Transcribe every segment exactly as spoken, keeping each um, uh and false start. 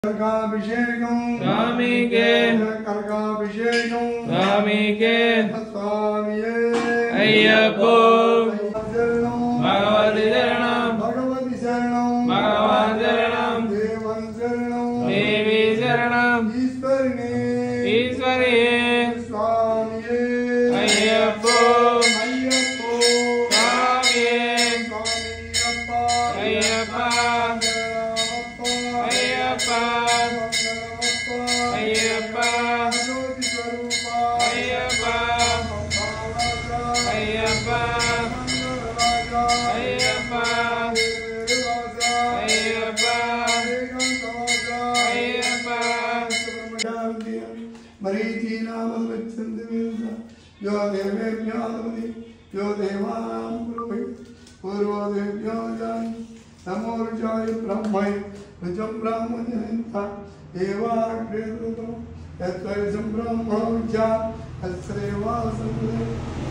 कर्काभिषेकं स्वामीके कर्काभिषेकं स्वामीके स्वामिये अय्यप्पो भगवति शरणं भगवति भगवति शरणं शरणं भगवान् शरणं देवं शरणं देवी शरणं ईश्वरिणे ईश्वरी स्वामिये अय्यप्पो अय्यप्पो स्वामिये स्वामियप्पा अय्यप्पा अय्यप्पा अय्यप्पा ज्योति स्वरूपा अय्यप्पा अय्यप्पा अय्यप्पा अय्यप्पा अय्यप्पा मरीचि नाम यो देवेभ्योऽधि यो देवानां पुरोहित पूर्वो देव्यो जानि नमो ऋचाय ब्रह्मणे ऋचं ब्राह्मणेन्ता एवाग्रे दुतो यत्त्वरिचं ब्रह्मणोज्जा तस्रेवासुरे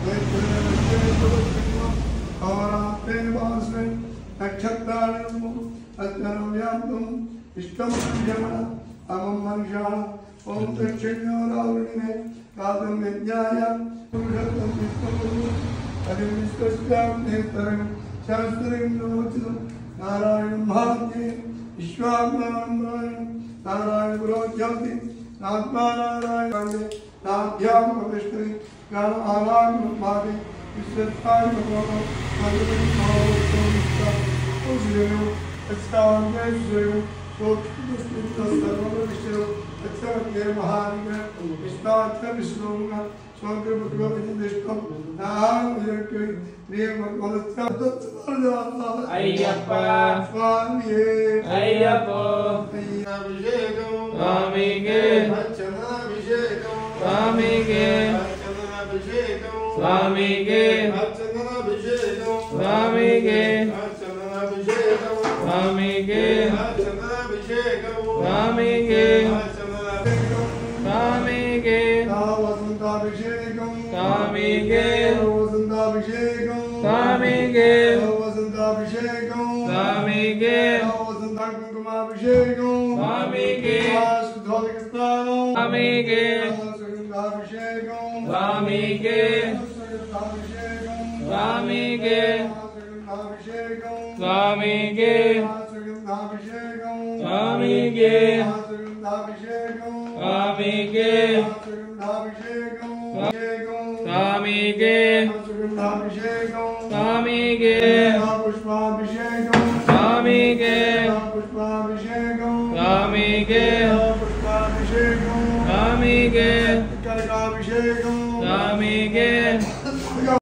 अहोरात्रे वासरे नक्षत्राणि नमो अज्ञानं व्याप्तं इष्टं जमन अमं मनुष्याः ओम दक्षिण्यो रावणिने कादं यज्ञाय पुरुषोत्तम विष्णुः अधिविश्वस्यां नेत्रं शास्त्रं नमोचितं नारायणं भाग्ये विश्वात्मानं नारायण गुरोज्योति नात्मा नारायण नाभ्यां प्रविष्टे ज्ञान आराम भागे विश्वत्पाय भगवान भगवती भावोत्तम उज्जयो अस्तांगेश्वरो सर्वविष्णु अच्छे महान विष्णाख्य विष्णु स्वर्ग भगवती अय्यप्पा स्वामिये अय्यप्पो अभिषेकं स्वामीके अर्चनाभिषेकं स्वामीके अर्चनाभिषेकं स्वामीके अर्चनाभिषेकं स्वामीके अर्चनाभिषेकं स्वामीके अर्चनाभिषेकं स्वामीके अर्चनाभिषेकं स्वामीके वसंताभिषेकं स्वामीके वसंताभिषेकं स्वामीके वसंताभिषेकं स्वामीके वसंतकुंकुमाभिषेकं स्वामीके शुद्धोदकस्नानं स्वामीके सुगंधाभिषेकं स्वामीके सुगंधाभिषेकं स्वामीके सुगंधाभिषेकं स्वामीके सुगंधाभिषेकं स्वामीके सुगंधाभिषेकं स्वामीके सुगंधाभिषेकं स्वामीके सुगंधाभिषेकं स्वामीके पुष्पाभिषेकं स्वामीके पुष्पाभिषेकं स्वामीके पुष्पाभिषेकं स्वामीके कर्काभिषेकं स्वामीके